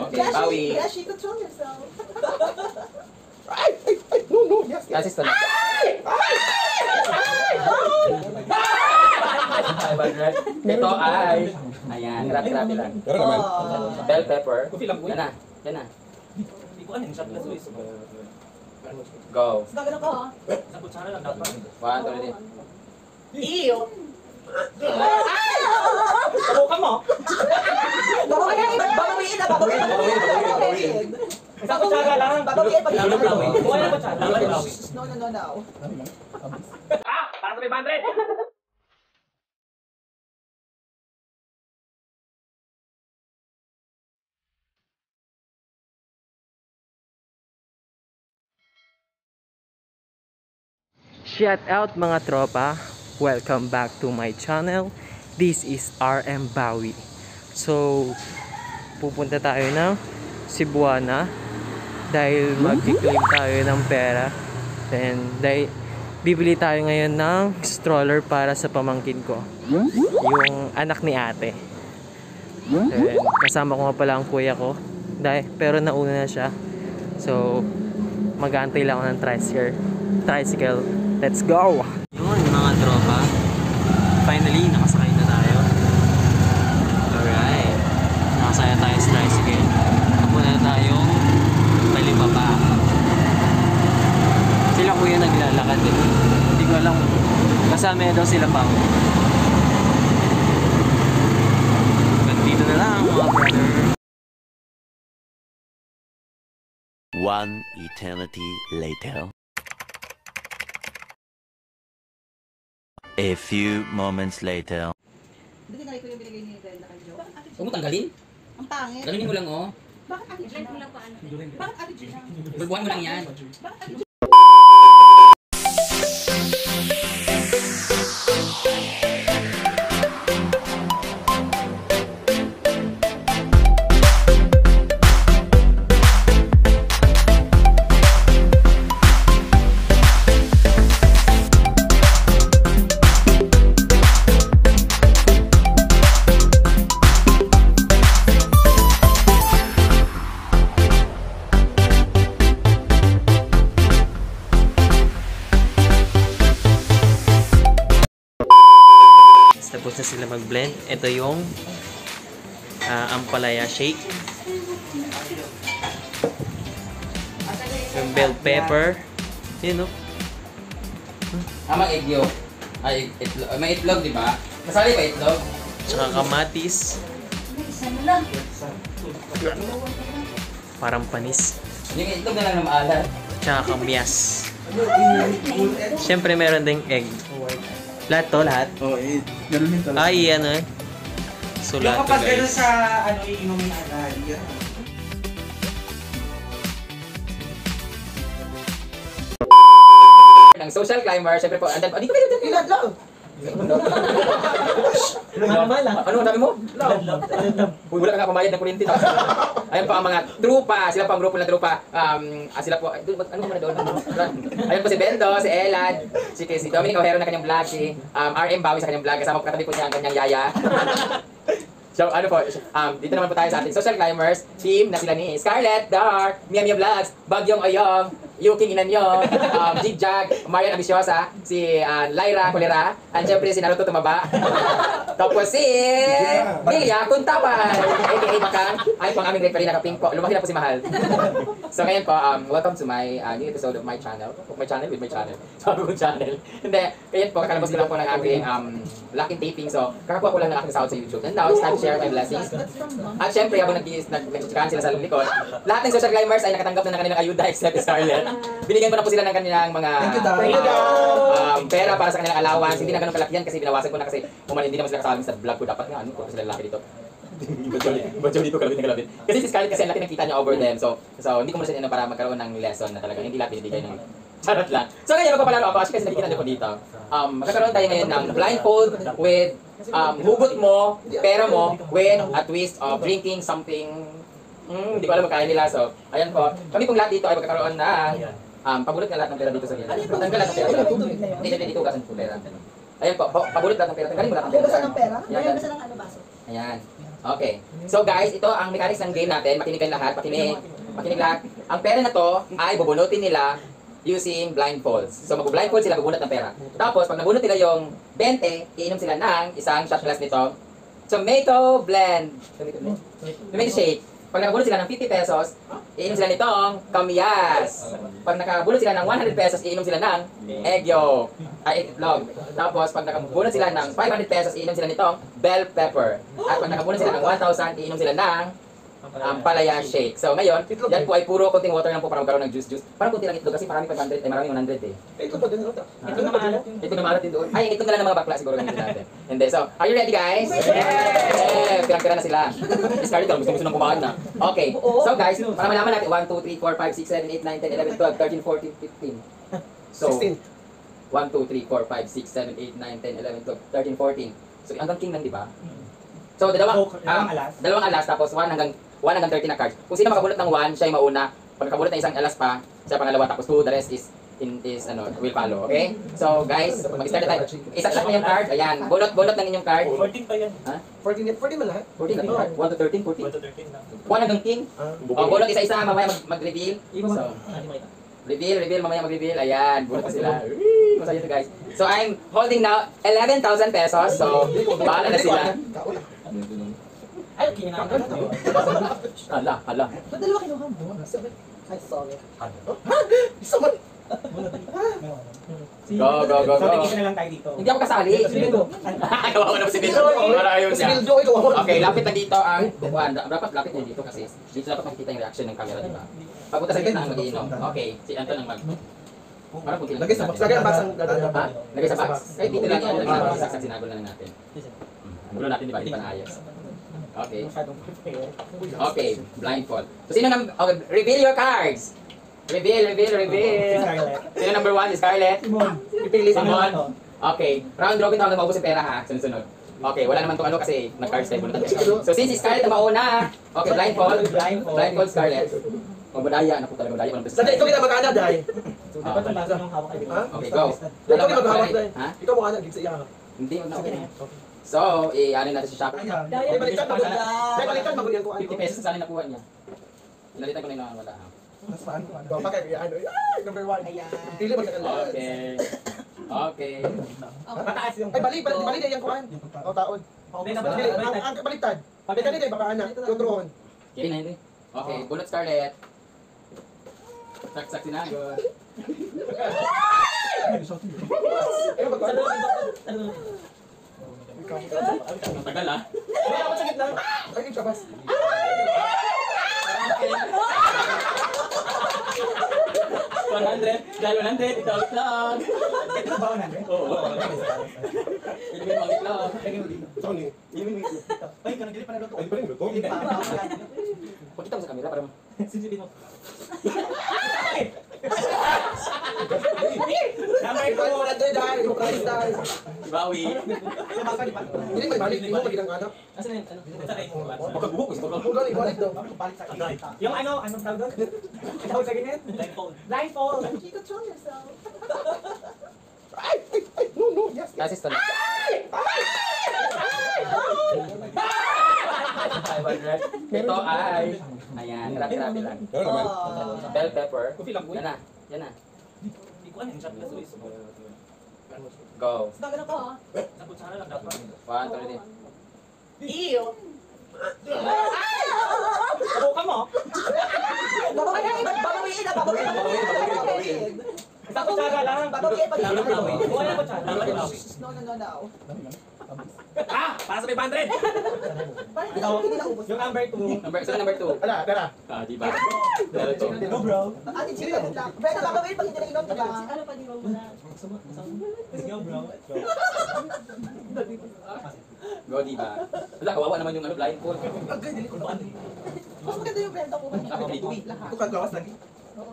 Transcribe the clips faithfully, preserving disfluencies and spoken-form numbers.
Okay, bawi. Yes, she control yourself. Ay! Ay! Ay! No, no! Yes! Yes, sister. Ay! Ay! Ito ay... Ayan, grabe-grabe lang. Pero naman. Bell pepper. Yan na. Yan na. Go. Gagano ko, ha? One, two, three. Ew! Subukan mo. Babawiin! Babawiin na! Babawiin! Babawiin! Isang kutsara lang. Babawiin! Pag Kuha na kutsara. No, no, no, no. Ah! Para sa five hundred! Shout out mga tropa, welcome back to my channel. This is R M Bawi. So, pupunta tayo ng Cebuana dahil mag-claim tayo ng pera. Then, dahil bibili tayo ngayon ng stroller para sa pamangkin ko, yung anak ni ate. Then, kasama ko nga pala ang kuya ko, dahil, pero nauna na siya. So, mag-aantay lang ako ng tricycle. Tricycle. Let's go! Yun mga tropa. Finally, nakasakay na tayo. Alright. Nakasaya tayo sa tricycle. Kapunta na tayong Talibaba. Sila kuya naglalakad eh. Hindi ko alam. Kasama daw sila pa. Dito na lang mga brother. One eternity later. A few moments later. Hindi na ko yung binigay ni Brenda kay Jo. Huwag mo tanggalin. Ang pangit. Galawin mo lang, oh. Bakit ate Gina? Bakit ate Gina? Bulbuhan mo lang yan. Bakit ate Gina? Tapos na sila mag-blend. Ito yung uh, ampalaya shake. Yung bell pepper. Yun, no? Ah, may egg yolk. Ay, itlog. May itlog, di ba? Kasali ba itlog? Tsaka kamatis. Parang panis. Yung itlog na lang na maalat. Tsaka kamyas. Siyempre meron ding egg. Lahat to, lahat? Oo, eh. Ganun yung talaga. Ay, ano eh. So, Yung lahat to, kapag gano'n guys. sa ano, iinumin agad. Ng social climber, syempre po, andan, oh, dito kayo, dito kayo. Ilan lang? Ano ang dami mo? Uy, wala ka nga pumayad ng kuryente. Ayan po ang mga trupa, sila po ang grupo ng trupa. Um, ah, sila po, ay, doon, ano mo na doon? Ayan po si Bendo, si Elad, si, si Dominic Ojero na kanyang vlog, si um, R M Bawi sa kanyang vlog, kasama po katabi po niya ang kanyang yaya. So, ano po, um, dito naman po tayo sa ating social climbers team na sila ni Scarlett, Dar, Mia Mia Vlogs, Bagyong Oyong, Yuking Inanyo, um, Jigjag, Marian Ambisyosa, si uh, Lyra Colera, and syempre si Naruto Tumaba. Tapos si Lilia Kuntawan, a k a. Bakang, ay po ang aming referee na ka-pink po. Lumaki na po si Mahal. So ngayon po, um, welcome to my uh, new episode of my channel. My channel with my channel. Sabi ko channel. Hindi, ngayon po, kakalabas ko lang po ng aking um, locking taping. So, kakakuha ko lang ng aking sahod sa YouTube. And now, it's time to share my blessings. At syempre, habang nag-chikahan sila sa likod, lahat ng social climbers ay nakatanggap na ng kanilang ayuda except Scarlett. Binigyan ko na po sila ng kanilang mga um, pera para sa kanilang allowance. Hindi na ganun kalaki yan kasi binawasan ko na kasi umanin, hindi naman sila kasama sa vlog ko. Dapat nga, ano ko sila lalaki dito. Ba't dito kalabit na kalabit? Kasi si Scarlett kasi ang laki ng kita niya over them. So, so hindi ko muna siya para magkaroon ng lesson na talaga hindi lahat binibigay ng charot lang. So ngayon, magpapalaro ako actually kasi nakikita niyo po dito. Um, magkakaroon tayo ngayon ng blindfold with um, hugot mo, pera mo, with a twist of drinking something. Hmm, hindi ko alam magkain nila. So, ayan po. Kami pong lahat dito ay magkakaroon na um, pabulot na lahat ng pera dito sa gilid. Tanggal lahat ng pera. Hindi, hindi, dito ugasan po pera. Ayan po, pabulot lahat ng pera. Tanggalin mo lahat ng pera. Hugasan ng pera? Ayan. Hugasan ng ano baso? Ayan. Okay. So guys, ito ang mechanics ng game natin. Makinig kayo lahat. Makinig. Makinig lahat. Ang pera na to ay bubunutin nila using blindfolds. So mag-blindfold sila, bubunot ng pera. Tapos pag nabunot nila yung twenty, iinom sila ng isang shot glass nito. Tomato blend. Tomato blend? Tomato shake. Pag nakabunot sila ng fifty pesos, iinom sila nitong kamyas. Pag nakabunot sila ng one hundred pesos, iinom sila ng egg yolk. Ay, itlog. Tapos pag nakabunot sila ng five hundred pesos, iinom sila nitong bell pepper. At pag nakabunot sila ng one thousand, iinom sila ng um, palaya shake. So ngayon, yan po ay puro konting water lang po para magkaroon ng juice-juice. Parang konti lang itlog kasi marami five hundred, eh marami one hundred eh. Ito pa din ito. Ito na maalat. Ito na maalat din doon. Ay, ito na lang ng mga bakla siguro ganito natin. Hindi. So, are you ready guys? Yeah! Pirang-pira na sila. Discarded ka, gusto-gusto nang kumain na. Okay. So guys, para malaman natin, one, two, three, four, five, six, seven, eight, nine, ten, eleven, twelve, thirteen, fourteen, fifteen. So, one, two, three, four, five, six, seven, eight, nine, ten, eleven, twelve, thirteen, fourteen. So, hanggang king lang, di ba? So, dalawang, um, dalawang alas, tapos one hanggang one hanggang thirteen na cards. Kung sino makabulot ng one, siya yung mauna. Pag nakabulot ng isang alas pa, siya pangalawa, tapos two, the rest is in is ano, will follow, okay? So guys, mag-start na tayo. Isa lang yung card. Ayan, bunot bunot ng inyong card. fourteen pa yan. Ha? fourteen, fourteen man lahat? fourteen lang yung card. one to thirteen, fourteen. one to thirteen lang. one hanggang king. Oh, bunot isa-isa, mamaya mag- mag-reveal. So, reveal, reveal, mamaya mag-reveal. Ayan, bunot pa sila. Masaya to guys. So I'm holding now eleven thousand pesos. So, bahala na sila. Ay, kinakain na. Hala, hala. Ba't dalawa kinuha mo? Ay, sorry. Isa man. Go, go, go, So, go. tigil na lang tayo dito. Hindi ako kasali. Kawawa na po si Bill. Para ayaw Si niya. Bildo, ikaw ako. Okay, lapit na dito ang buwan. Dapat lapit na dito kasi dito dapat makikita yung reaction ng camera, di ba? Pagpunta sa gitna ang mag-iinom. Okay, si Anton ang mag... Parang kunti lang. Lagay sa box. Lagay ang box ang Ha? Lagay sa box. Kahit dito lang yan. Lagay sa box. Saksak sinagol na lang natin. Gulo natin, di ba? Hindi pa naayos. Okay. Okay, blindfold. So, sino nang... Okay, reveal your cards! Reveal, reveal, reveal! Sino number one? Si Scarlett? Pipili sa Simon? ano. Okay, round robin tayo na maubos yung pera ha, sunod-sunod. Okay, wala naman tong ano kasi nag-cards tayo muna tayo. So since si Scarlett ang mauna, okay, blindfold, blindfold Scarlett. O badaya, naku talaga badaya. Sada, ikaw kita mag-ana, Day. So dapat ang basa ng hawak Ha? Okay, go. Ikaw kita mag-hawak, Day. Ha? Ikaw mo ana, gig sa iya. Hindi, wag na okay na. So, i-ano natin si Shop. Day, balikan mo. Day, balikan mo ko. fifty pesos sa nakuha niya. Inalitan ko na yung nakawala ha. Mas paano? Ba pa kay ano? Ay, number one. Pili mo ka. Okay. Okay. Mataas yung. Ay, bali, bali, bali na yung kuan. O taon. Bili, ang ang baliktad. Balikan ni Day baka ana, tuturon. Kaya na hindi. Okay, bulot Scarlett. Saksak sinagod. Ano ba kuan? Ang tagal ah. Ay, ako sa gitna. Ay, yung sabas. one hundred, dahil one hundred, ito ang itlog. Ito ba one hundred? Oo. Ilibin mo ang itlog. Tony. Ilibin mo yung itlog. Ay, kanang dili pa na luto. Ay, pa rin luto. Pakita mo sa camera para mo. Sisipin mo. Number two. Wala tayo dahil. Yung price dahil. Bawi. Hindi may balik. Hindi mo magiging anak. Asan na yung ano? Baka buhok. Gusto ko. Kung galing, balik daw. Yung ano, anong tawag doon? Tawag sa ganyan? Blindfold. Blindfold! You control yourself. Ay, ay, ay. No, no. Yes, yes. Kasi ito na. Ito ay... Ayan, grabe-grabe lang. Bell pepper. Yan na. Yan na. Hindi ko ano, yung shot glass ulit. Go. Dami na ko ha. Sa kutsara lang dapat. One, two, three. Iyo! Subukan mo! Babawiin, babawiin na, babawiin, babawiin, babawiin. Sa kutsara lang. Babawiin, babawiin. Wala kutsara. No, no, no, no. Ah! Para sa five hundred! Parang hindi na ubos. Yung number two. Number, sino number two? Ala, tara. Ah, di ba? Pero ito. Go bro! Ate Gina, good luck. Brenda, babawiin pag hindi na inom, di ba? Ano pa di ba wala? Let's go bro. Go. Go, di ba? Wala, kawawa naman yung ano, blindfold. Mas maganda yung Brenda ko. Lapit dito. Lahat. Ito kang gawas lagi.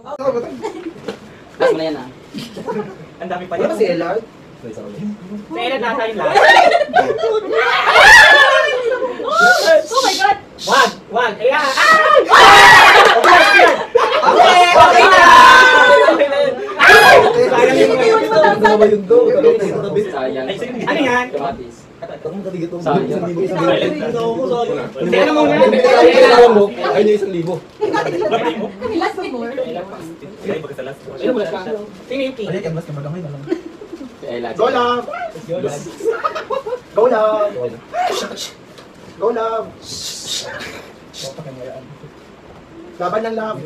Last mo na yan ah. Ang dami pa Wala ba si Ella? Sa ilan nasa yung lahat? Oh my God! One! One! Ayan! Ah! Okay, okay na! Okay na yun! Sayang yung mga Ano ba yung do? Sayang. Ano yan? Kamatis. Ano mo nga? Ay, niya isang libo. Kami last before. Sino yung king? Si Ella. Go love! Go love! Go love! Laban ng love!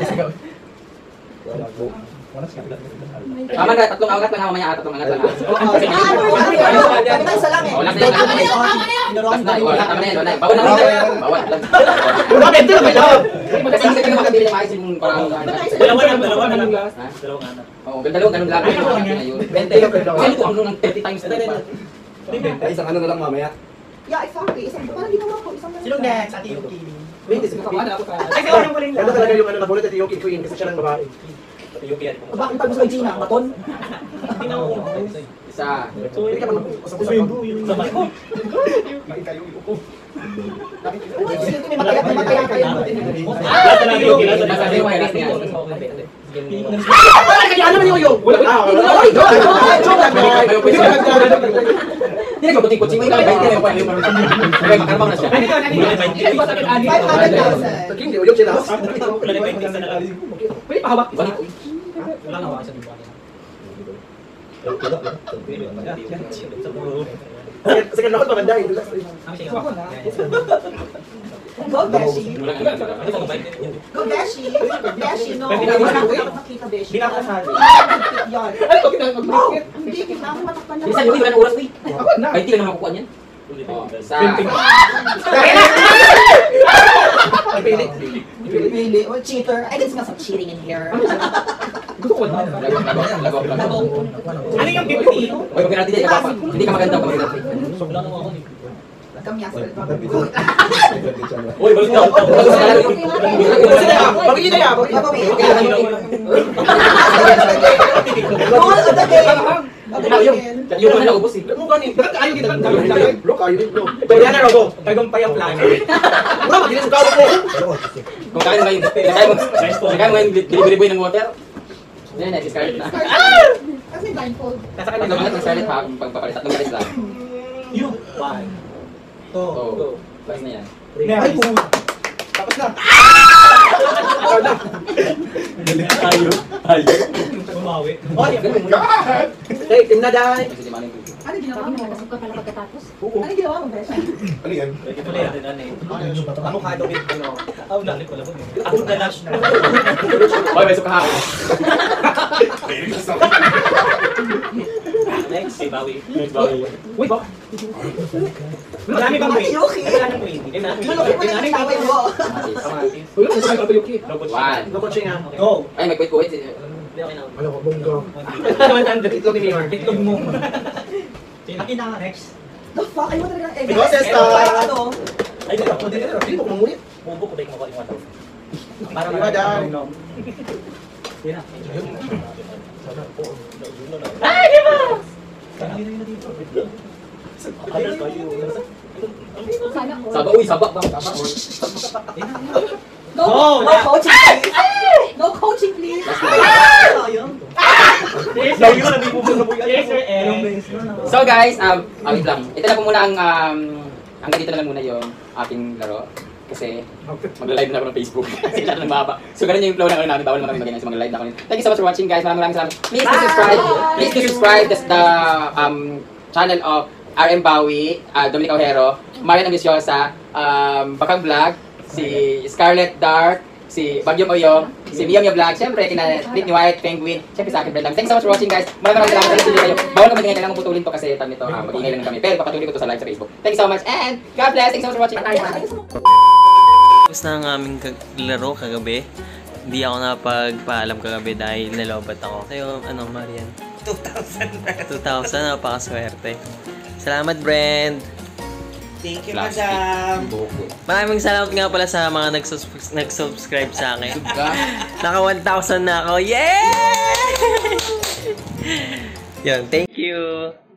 Tama na, tatlong angat lang ha, mamaya tatlong angat lang ha. Isa lang eh. Oh, last na yan, last na yan. Last na, oh, tama na yan, wala na. Bawal na rin. Bawal lang. Wala, bente na may love! Kasi hindi ka makabili ng maayos yung parang... Dalawa lang, dalawa lang last. Ha? Dalawang anak. Oo, dalawang ganun lang. Ayun. Bente. Kaya ito ang nung thirty times na rin. Isang ano na lang mamaya. Yeah, exactly. Isang, parang ginawa ko. Isang Sino next? Ate Yuki. Wait, sige, paano ako ka? Ay, ikaw nang huling Ganda talaga yung ano na bullet at yung queen kasi siya ng babae. Ate Yuki yan. bakit pag gusto kay Gina? Maton? Hindi na ako. Isa. Hindi ka mag-usap ko sa Sabay ko. Makita yung upo. Uy, sige, may mataya, may mataya kayo. Last na lang Yuki. Last na lang. Sabi mo, last na yan. Wala kaya naman yung yung! Wala ka! Wala ka! Joke lang! Hindi ka nag- Hindi nagkukuting-kuting. May kami bente. Okay, magkarbang na siya. five hundred thousand. Hindi, yung sila. Pwede pa hawak. Balik. Wala na ako sa bibuan. Kasi kanakot maganda eh. Ang siya. Go, Beshi. Wala nga. Go, Beshi. Beshi, no. Pwede na ba? Makita, Beshi. Hindi na ako kasali. Yan. Ay, bakit na mag-break? Hindi, kailangan matakpan na. Bilisan, Yuki, wala na oras, uy. Ay, hindi lang naman makukuha niyan. Oh, sa... Pili. Really? Oh, cheater. I can smell some cheating in here. Gusto ko na. Lagok, lagok, lagok, lagok. Ano yung fifty? Uy, pag pinatid ka pa, hindi ka maganda pag pinatid. Wala na ako. Kamyas. Uy, balik na ako. Pabili na yan! Goal of the game. Yung mga naubos eh. Mukha ni, bakit ayaw kita? Bro, kayo din, bro. Pwede na Robo. Tagumpay ang plano. Bro, magilis ka ako. Kung kaya mo ngayon, kaya mo, kaya mo ngayon, delivery boy ng water. Yan, na-discard na. Kasi blindfold. Nasa Pag kanila. naman ng Scarlett ha, pagpapalit, tatlong galis lang. You. One. Two. Oo. Bas na yan. Ay, kung... Tapos na. Ayaw. Ayaw. Bumawi. Oh, Ganun mo. Hey, team na dahil. Kasi di man yung- Ano ginawa mo? Nakasok ka pala pagkatapos. Ano ginawa mo, Beshi? Ano yan? Ito na yan. Ano ka daw with ano? Ako na ko lang. Ako na lash. Hoy, may suka ako. Next, si Bawi. Bawi. Uy, ba? Marami bang Ate Yuki. Wala na twenty. Ina. Malaki mo na yung tawag mo. Uy, ano sa kayo, Yuki? One. Ano ko siya nga? Go. Ay, may quit-quit. Hindi okay na. Ano ko, bongga. one hundred. Itlog ni Mayor. Itlog mo. Akin na next. The fuck? Ayaw mo talaga ng egg. Go, Sesta. Ano? Ay, dito ako. Hindi, hindi ko mangunit. Bubo ko ba yung one thousand. Para Iba dahil. Yan na. Ay, di ba? Sana all. Saba, uy, saba. No, Oh, no na- coaching, please. No coaching, please. Yes, sir. So guys, um, ah, wait lang. Ito na po muna ang, um, hanggang dito na lang muna yung aking laro. Kasi mag-live na ako ng Facebook. Kasi lahat ng mahaba. So ganun yung flow ng ano namin. Bawal naman kami mag-ganyan. So mag-live na ako. Thank you so much for watching guys. Maraming maraming salamat. Please do subscribe. Please do subscribe. That's the um, channel of R M Bawi, uh, Dominic Ojero, Marian Ambiciosa, um, Bakang Vlog, si Scarlett Dark, si Bagyong Oyong, si Mia Mia Vlog, syempre kina Britney White, Penguin, syempre sa akin Brad lang. Thanks so much for watching guys. Maraming maraming salamat sa kayo. Bawal naman din kailangan putulin to kasi tam nito, uh, mag-ingay lang kami. Pero papatuloy ko to sa live sa Facebook. Thank you so much and God bless. Thanks so much for watching. Bye. Tapos na ang aming kag- laro kagabi. Hindi ako napagpaalam kagabi dahil nalobat ako. Sa'yo, ano, Marian? two thousand. two thousand, napakaswerte. Salamat, Brand. Thank you, Plastic. madam. Maraming salamat nga pala sa mga nagsus- nag-subscribe sa akin. Naka one thousand na ako. Yay! Yan, thank you.